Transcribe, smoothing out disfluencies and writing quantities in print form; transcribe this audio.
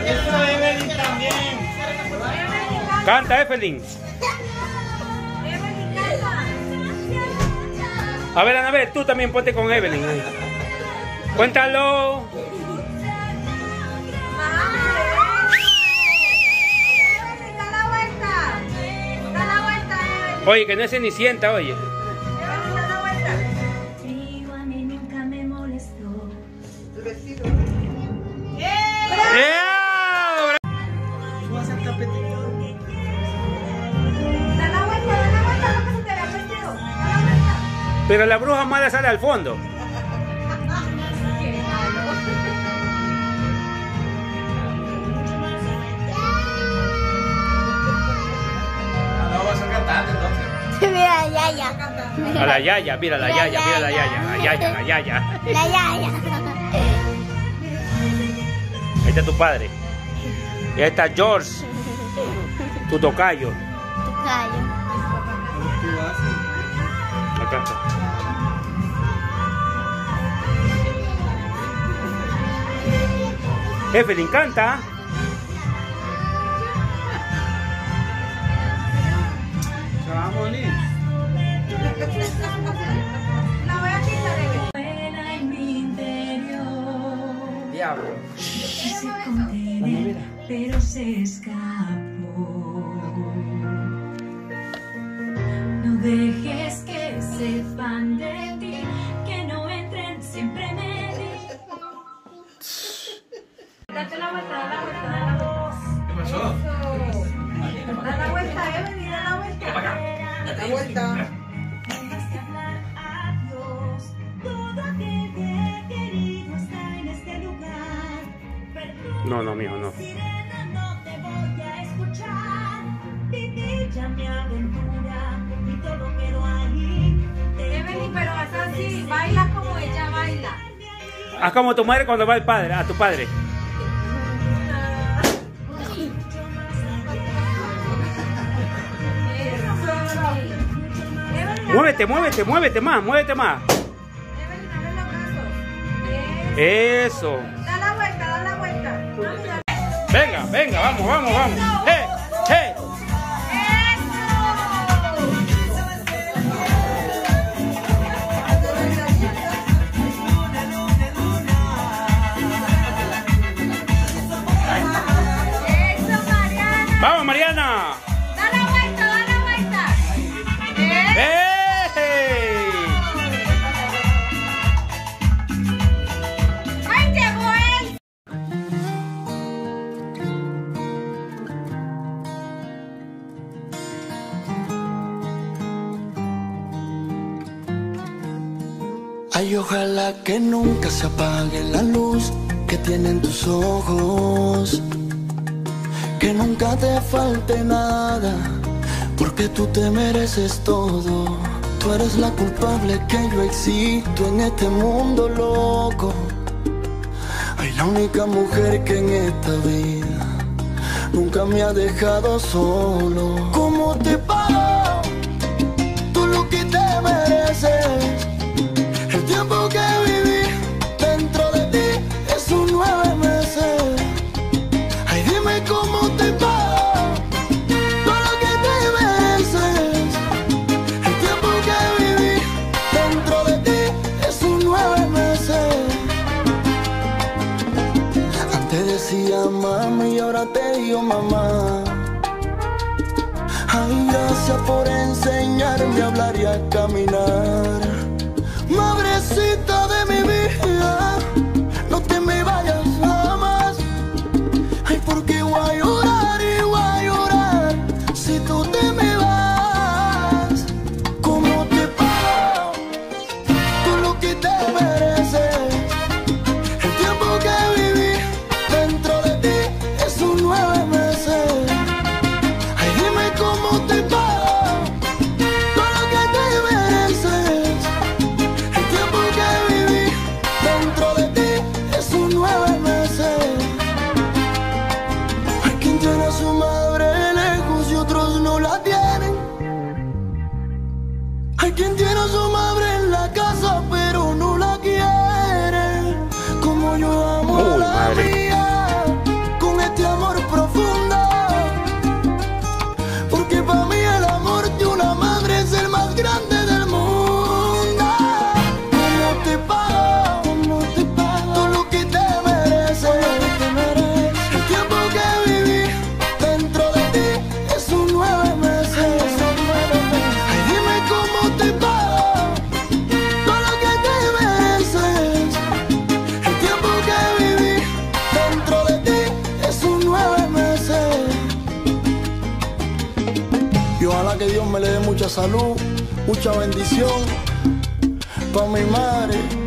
Eso Evelyn también. Canta, Evelyn. A ver, Anabel, tú también ponte con Evelyn. Cuéntalo. Oye, que no es Cenicienta, oye. Pero la bruja mala sale al fondo. No vas a cantar entonces. Mira la yaya. A la yaya, mira la yaya, mira la yaya, la yaya, la yaya. La yaya. Ahí está tu padre. Y ahí está George, tu tocayo. Tocayo. Acá está. Evelyn, canta. Se va a morir. La voy a quitar, Evelyn. En mi interior Diablo. quise contener, pero se escapó. No dejes que sepan de ti, que no entren, siempre me di. Date la vuelta, da la vuelta, da la vuelta. ¿Qué pasó? Da la vuelta, Evelyn, da la vuelta. La vuelta. Dejaste hablar adiós, todo aquel que he querido está en este lugar. No, no, mijo, no. Sirena, no te voy a escuchar. Viví ya mi aventura y todo quedó ahí. Evelyn, pero haz así, baila como ella baila. Haz como tu madre cuando va al padre, a tu padre. Muévete, muévete, muévete más, muévete más. Evelyn, abre los brazos. Eso. Da la vuelta, da la vuelta. Mami, da- Venga, venga, vamos, vamos, vamos. ¡Hey! ¡Hey! Eso, Mariana. ¡Vamos, Mariana! Da la vuelta, da la vuelta. ¡Hey! ¡Ay, llegó él! Ay, ojalá que nunca se apague la luz que tienen tus ojos, que nunca te falte nada, porque tú te mereces todo. Tú eres la culpable que yo existo en este mundo loco. Ay, la única mujer que en esta vida nunca me ha dejado solo. ¿Cómo te pago tú lo que te mereces? El tiempo que viví dentro de ti es un 9 meses. Ay, dime cómo te pago todo lo que te mereces. El tiempo que viví dentro de ti es un 9 meses. Antes decía mami y ahora te digo mamá. Ay, gracias por enseñarme a hablar y a caminar. Madrecita de mi vida, no te me vayas jamás. Ay, porque voy a llorar y voy a llorar si tú te me vas. ¿Cómo te pago todo lo que te mereces? El tiempo que viví dentro de ti es un 9 meses. Ay, dime cómo te pago todo lo que te mereces. El tiempo que viví dentro mucha salud, mucha bendición pa' mi madre.